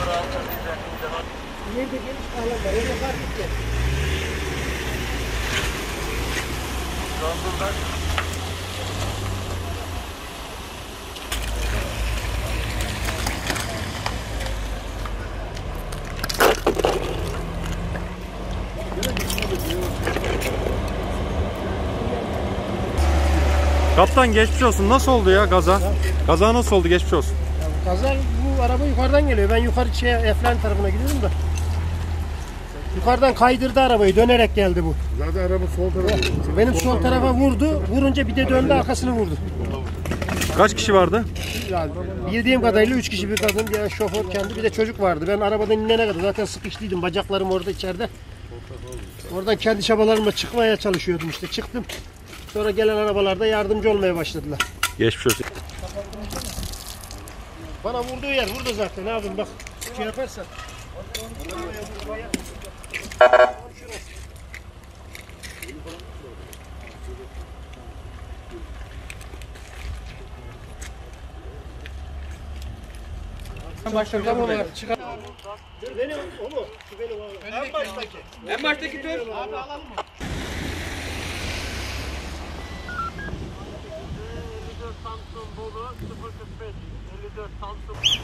İleride geniş alan var. Oraya fark edeceğiz. Kaptan geçmiş olsun. Nasıl oldu ya kaza? Kaza nasıl oldu? Geçmiş olsun. Ya kaza bu araba yukarıdan geliyor. Ben yukarı Eflen tarafına gidiyorum da. Yukarıdan kaydırdı arabayı. Dönerek geldi bu. Zaten araba sol tarafa. Benim sol tarafa vurdu. Vurunca bir de döndü arkasını vurdu. Kaç kişi vardı? Yani bildiğim kadarıyla 3 kişi, bir kadın, bir şoför kendi, bir de çocuk vardı. Ben arabadan inene kadar zaten sıkıştıydım. Bacaklarım orada içeride. Oradan kendi çabalarımla çıkmaya çalışıyordum işte. Çıktım. Sonra gelen arabalarda yardımcı olmaya başladılar. Geçmiş olsun. Bana vurduğu yer burada zaten abim, bak. Şey yaparsan. Başlayalım. Benim o mu? Şu benim abi. En baştaki. En baştaki tür. Abi alalım mı? 54 Samsun Bolu 045. 54 Samsun.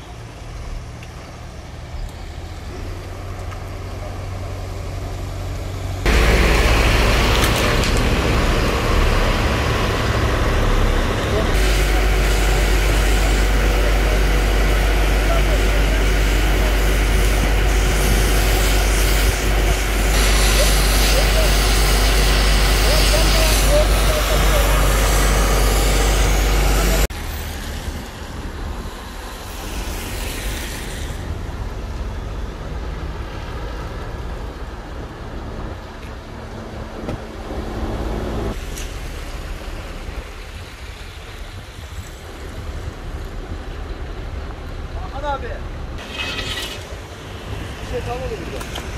Abi. Bir şey kalmadı burada.